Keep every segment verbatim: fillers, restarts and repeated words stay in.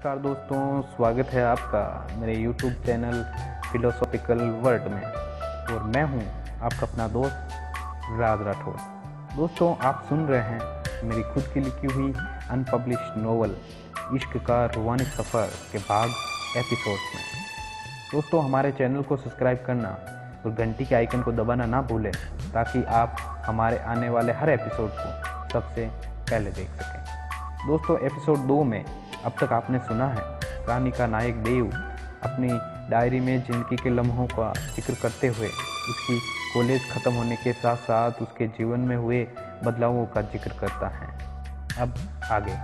नमस्कार दोस्तों, स्वागत है आपका मेरे यूट्यूब चैनल फिलोसॉफिकल वर्ल्ड में। और मैं हूं आपका अपना दोस्त राज राठौर। दोस्तों, आप सुन रहे हैं मेरी खुद की लिखी हुई अनपब्लिश्ड नोवेल इश्क का रूहानी सफ़र के भाग एपिसोड्स में। दोस्तों, हमारे चैनल को सब्सक्राइब करना और घंटी के आइकन को दबाना ना भूलें, ताकि आप हमारे आने वाले हर एपिसोड को सबसे पहले देख सकें। दोस्तों, एपिसोड दो में अब तक आपने सुना है कहानी का नायक देव अपनी डायरी में ज़िंदगी के लम्हों का जिक्र करते हुए उसकी कॉलेज ख़त्म होने के साथ साथ उसके जीवन में हुए बदलावों का जिक्र करता है। अब आगे।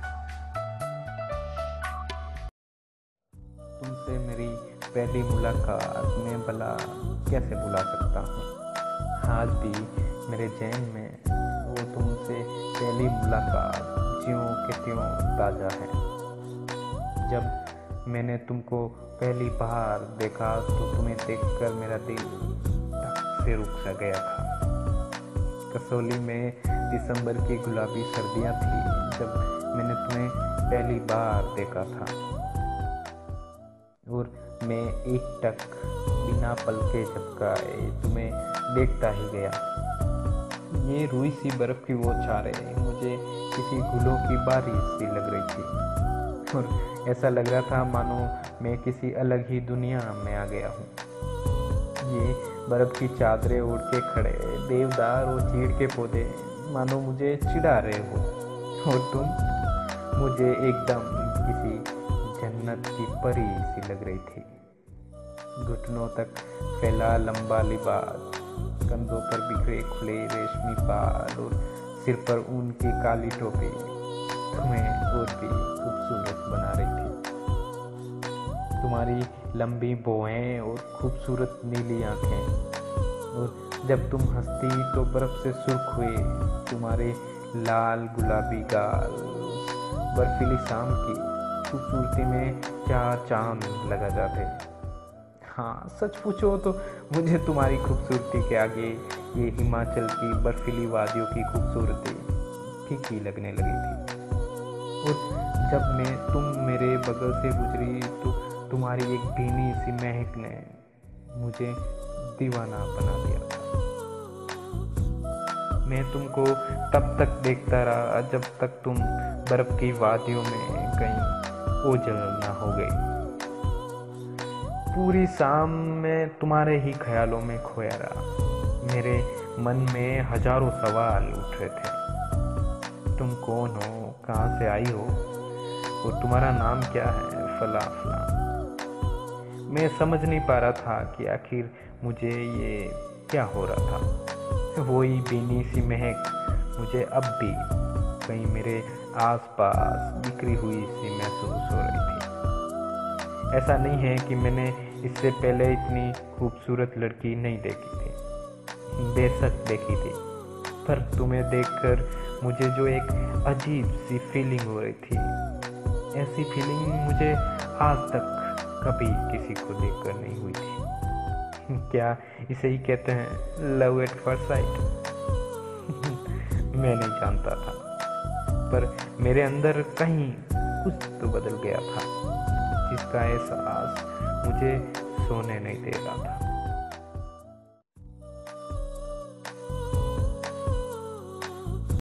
तुमसे मेरी पहली मुलाकात मैं भला कैसे भुला सकता हूँ। आज भी मेरे जहन में वो तुमसे पहली मुलाकात ज्यों के त्यों ताज़ा है। जब मैंने तुमको पहली बार देखा तो तुम्हें देखकर मेरा दिल धक से रुक सा गया था। कसौली में दिसंबर की गुलाबी सर्दियाँ थी जब मैंने तुम्हें पहली बार देखा था, और मैं एक टक बिना पलके झपकाए तुम्हें देखता ही गया। ये रुई सी बर्फ की वो छारें मुझे किसी गुलों की बारिश सी लग रही थी, और ऐसा लग रहा था मानो मैं किसी अलग ही दुनिया में आ गया हूँ। ये बर्फ की चादरें ओढ़ के खड़े देवदार और चीड़ के पौधे मानो मुझे चिढ़ा रहे हो, और तुम मुझे एकदम किसी जन्नत की परी सी लग रही थी। घुटनों तक फैला लंबा लिबास, कंधों पर बिखरे खुले रेशमी बाल और सिर पर ऊन की काली टोपी तुम्हें और भी खूबसूरत बना रही थी। तुम्हारी लंबी भौहें और खूबसूरत नीली आंखें, और जब तुम हंसती तो बर्फ से सुर्ख हुए तुम्हारे लाल गुलाबी गाल बर्फीली शाम की खूबसूरती में चार चांद लगा जाते। हाँ, सच पूछो तो मुझे तुम्हारी खूबसूरती के आगे ये हिमाचल की बर्फीली वादियों की खूबसूरती फीकी लगने लगी थी। और जब मैं तुम मेरे बगल से गुजरी तो तुम्हारी एक भीनी सी महक ने मुझे दीवाना बना दिया था। मैं तुमको तब तक देखता रहा जब तक तुम बर्फ की वादियों में कहीं ओझल ना हो गई। पूरी शाम मैं तुम्हारे ही ख्यालों में खोया रहा। मेरे मन में हजारों सवाल उठ रहे थे। तुम कौन हो, कहाँ से आई हो, और तुम्हारा नाम क्या है, फला फला। मैं समझ नहीं पा रहा था कि आखिर मुझे ये क्या हो रहा था। वही भीनी सी महक मुझे अब भी कहीं मेरे आसपास बिखरी हुई सी महसूस हो रही थी। ऐसा नहीं है कि मैंने इससे पहले इतनी खूबसूरत लड़की नहीं देखी थी, बेशक देखी थी, पर तुम्हें देखकर मुझे जो एक अजीब सी फीलिंग हो रही थी, ऐसी फीलिंग मुझे आज तक कभी किसी को देखकर नहीं हुई थी। क्या इसे ही कहते हैं लव एट फर्स्ट साइट? मैं नहीं जानता था, पर मेरे अंदर कहीं कुछ तो बदल गया था, जिसका एहसास मुझे सोने नहीं दे रहा था।